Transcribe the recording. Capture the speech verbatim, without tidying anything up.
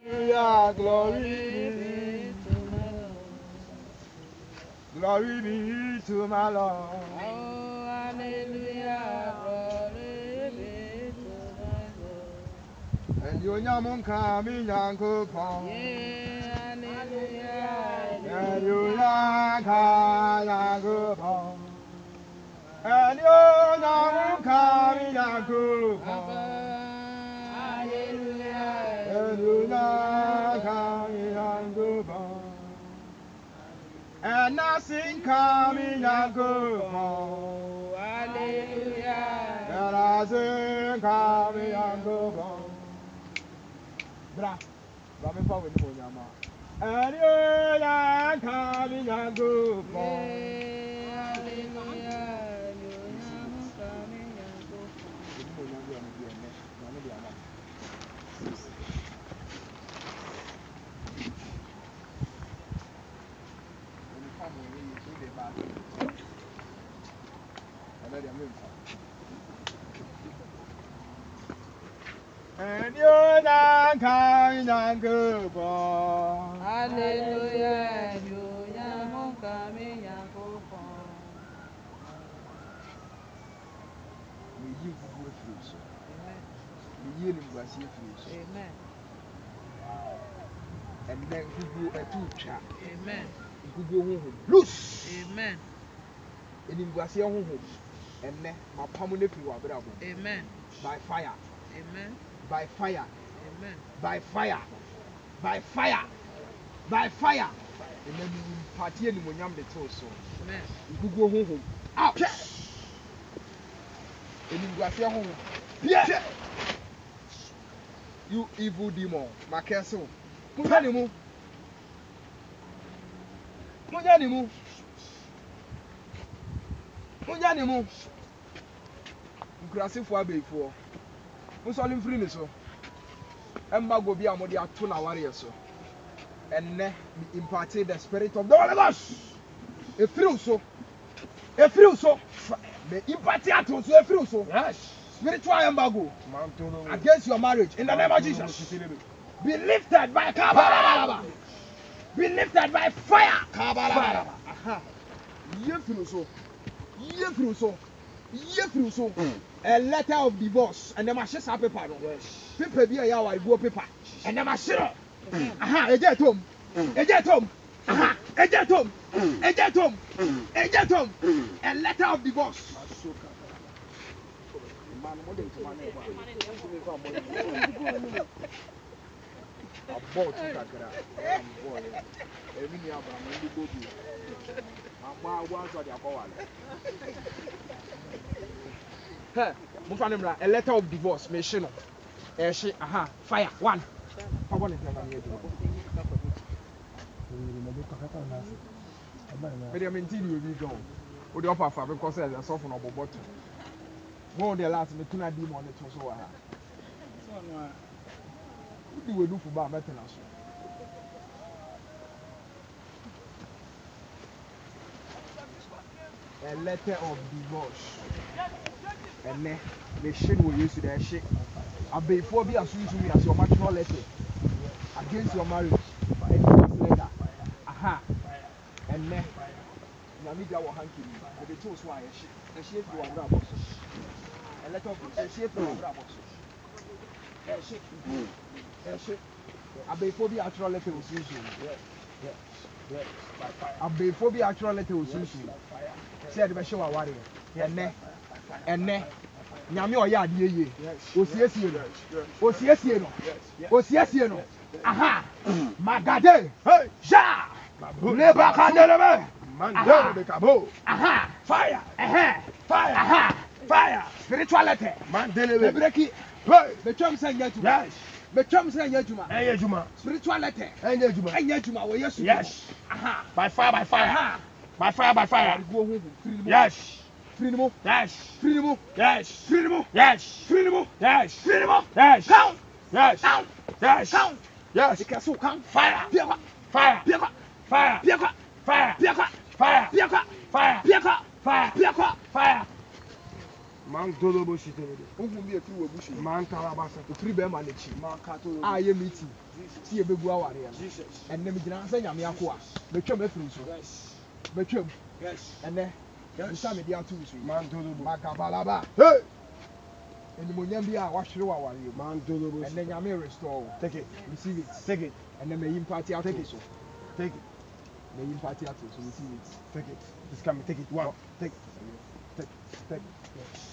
Hallelujah, glory be to my Lord. Glory be to my Lord. Oh, hallelujah, glory be to my Lord. And you nyamun kami nyanko pon. Yeah, hallelujah, And you nyanka nyanko pon. And you nyamun kami nyanko pon. hallelujah, And you nyanka nyanko pon. And nothing coming and go on. hallelujah, And I sing coming and go on. Bra, bra me pa we ni mo nyama. And you are coming and go on. hallelujah, you are coming and go on. Ni mo nyama ni bi ene, na me bi ama. Ni fa mo ni so de ba. Ana dia me nfa. And you are coming and go on. Hallelujah, you are coming and go on. Me yi fufu efiri so. Amen. Me yi ni ngwasi efiri so. Amen. And then fufu etu twa. Amen. Fufu huhu. Loose. Amen. Eni ngwasi huhu. Enne mapamu ne fi wa brabo. Amen. By fire. Amen. By fire. Amen. By fire. By fire. By fire. And then you party any monyam de to so. Amen. Fufu huhu. Out. Eni ngwasi huhu. Yeah. You evil demon. Makeso. Munya ni mu. Munya ni mu. Munya ni mu. Nkurasifo abeifo. Musoli mfiri ni so. Emma go bi amode ato na ware so. Enne me imparted the spirit of the Holy Ghost. Efiri so. Efiri so. Me imparted ato so efiri so. Yes. Spiritual embargo against your marriage in the name of Jesus. Be lifted by Kabbalah. Be lifted by fire. Kabbalah. Aha. Yefiri so. Yefiri so. Yefiri so. A letter of divorce and the machine paper. Yes. Paper be a yawa go paper. And the machine. Aha. Eje tom. Eje tom. Aha. Eje tom. Eje tom. Eje tom. A letter of divorce. About kakra. I'm boy. Emi ni aba na ndi bobi. Agba agba so dia kwale. Hey, mo fa nemra a letter of divorce me hye no. E hye aha fire one. Fa bone na na yedu. Me dey maintain you be gone. O dey up afa because e so for no boboto. Mo dey last me tuna di mo ne to so wa ha. So no a Udi we do for ba better na so. A letter of divorce. And then the shit will use to that shit. I'll be for be as you as your maternal letter against your marriage. And divorce letter. Aha. And then Namibia will hanky me. But the two why a shit. A shit for one grab. A letter of a shit for one grab. A shit. A shit. A be for be actual letter was used. Yes. Yes. Yes. A be for be actual letter was used. Say the show a warrior. Enne. Enne. Nyame oya ade ye. Osiesie no. Osiesie no. Osiesie no. Aha. Magade. Hey. Ja. Leba kandelebe. Mandele de kabo. Aha. Fire. Aha. Fire. Aha. Fire. Spirituality. Mandele. Breki. Hey. Betwam say nyatu. Yes. Betwam say nyatuma. Eye juma. Spirituality. Eye juma. Eye juma wo Yesu. Yes. Aha. By fire, by fire. Aha. By fire, by fire. Yes. Yes. Freedom. Yes. Freedom. Yes. Freedom. Yes. Freedom. Yes. Freedom. Yes. Count. Yes. Count. Yes. Count. Yes. You can so count. Fire. Piakwa. Fire. Piakwa. Fire. Piakwa. Fire. Piakwa. Fire. Piakwa. Fire. Piakwa. Fire. Piakwa. Fire. Man todo bushi tebe. Ungu bi efiri wo bushi. Man talabasa. Ofiri be ma n'echi. Man kato. A ye meeting. Ti ye begu aware ya. Jesus. Enne me gyina sɛ nyame ako a. Metwam afiri so. Yes. Metwam. Yes. Enne. Nsa me di ato so. Man todo bushi. Magabalaba. Hey! Enimonyam bi a wahwere wa aware mu. Man todo bushi. Enne nyame restore. Take it. Receive it. Take it. Enne me yim party ato Take it. so. Take it. Me yim party ato so receive it. Take it. It's coming. Take it. One. Oh. Take. Take. Take.